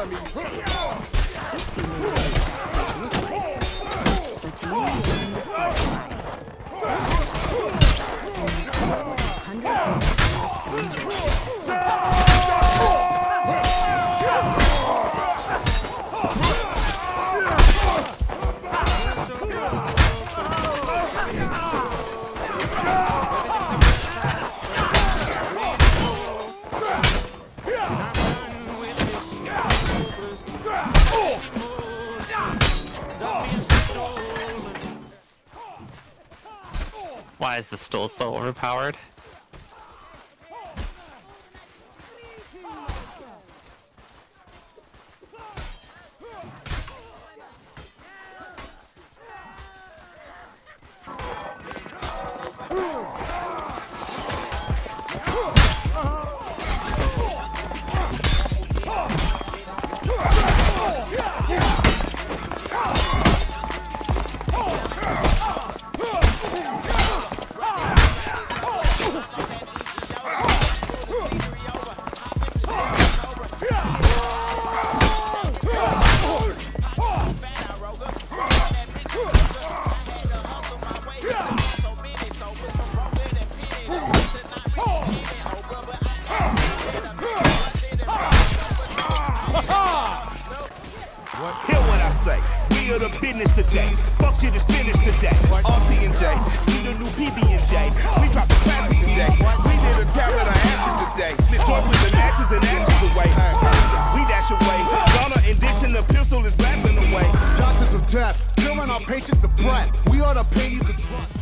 Why is the stool so overpowered? Hear what I say, we are the business today. Fuck shit is finished today. RT&J, we the new PB&J. We dropped the classic today. We did a tap of the ashes today. Lit joints with the ashes and ashes away. We dash away. Gunner and dishing the pistol is blasting away. Doctors of death, filling our patients of breath. We are the pain you can trust.